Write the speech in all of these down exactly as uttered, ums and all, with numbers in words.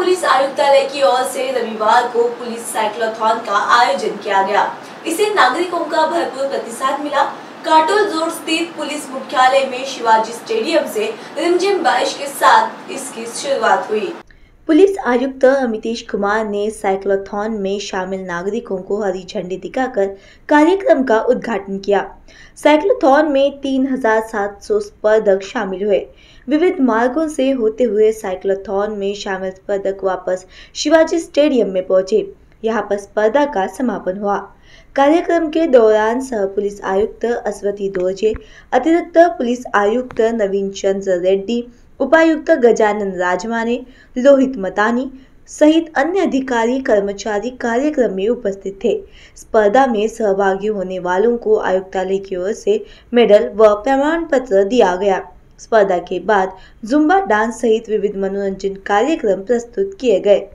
Police आयुक्तालय की ओर से रविवार को पुलिस साइक्लोथॉन का आयोजन किया गया। इसे नागरिकों का भरपूर प्रतिसाद मिला। काटोल रोड स्थित पुलिस मुख्यालय में शिवाजी स्टेडियम से रिमझिम बारिश के साथ इसकी शुरुआत हुई। पुलिस आयुक्त अमितेश कुमार ने साइक्लोथॉन में शामिल नागरिकों को हरी झंडी दिखाकर कार्यक्रम का उद्घाटन किया। साइक्लोथॉन में तीन हजार सात सौ स्पर्धक शामिल हुए। विविध मार्गों से होते हुए साइक्लोथॉन में शामिल स्पर्धक वापस शिवाजी स्टेडियम में पहुंचे। यहां पर स्पर्धा का समापन हुआ। कार्यक्रम के दौरान सह पुलिस आयुक्त अस्वती दोरजे, अतिरिक्त पुलिस आयुक्त नवीन चंद्र रेड्डी, उपायुक्त गजानन राजमाने, लोहित मतानी सहित अन्य अधिकारी कर्मचारी कार्यक्रम में उपस्थित थे। स्पर्धा में सहभागी होने वालों को आयुक्तालय की ओर से मेडल व प्रमाण पत्र दिया गया। स्पर्धा के बाद जुम्बा डांस सहित विविध मनोरंजन कार्यक्रम प्रस्तुत किए गए।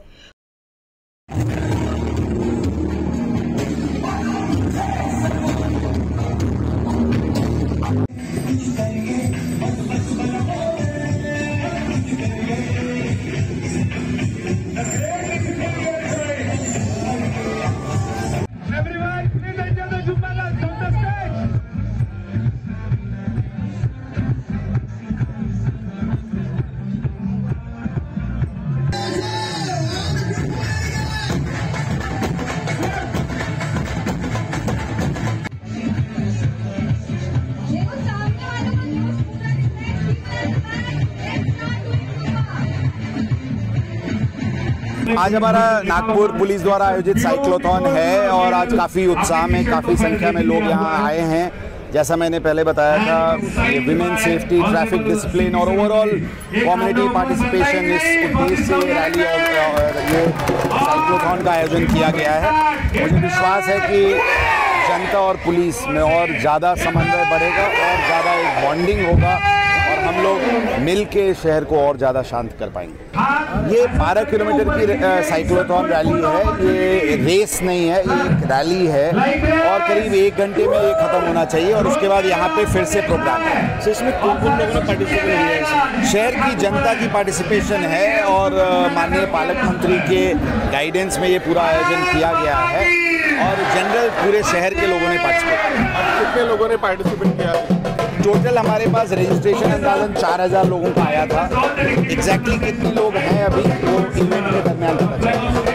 आज हमारा नागपुर पुलिस द्वारा आयोजित साइक्लोथॉन है और आज काफ़ी उत्साह में काफ़ी संख्या में लोग यहाँ आए हैं। जैसा मैंने पहले बताया था, विमेन सेफ्टी, ट्रैफिक डिसिप्लिन और ओवरऑल कम्युनिटी पार्टिसिपेशन इस उद्देश्य से ये रैली और ये साइक्लोथॉन का आयोजन किया गया है। मुझे विश्वास है कि जनता और पुलिस में और ज़्यादा समन्वय बढ़ेगा और ज़्यादा एक बॉन्डिंग होगा और हम लोग मिल के शहर को और ज़्यादा शांत कर पाएंगे। ये बारह किलोमीटर की साइक्लोथॉन रैली है, ये रेस नहीं है, ये एक रैली है और करीब एक घंटे में ये ख़त्म होना चाहिए और उसके बाद यहाँ पे फिर से प्रोग्राम है। तो इसमें कौन कौन लोगों ने पार्टिसिपेट किया है? शहर की जनता की पार्टिसिपेशन है और माननीय पालक मंत्री के गाइडेंस में ये पूरा आयोजन किया गया है और जनरल पूरे शहर के लोगों ने पार्टिसिपेट किया। अब कितने लोगों ने पार्टिसिपेट किया? टोटल हमारे पास रजिस्ट्रेशन अंदाजन चार हज़ार लोगों का आया था। एग्जैक्टली कितने लोग हैं अभी वो इवेंट के दरमियान पता चला।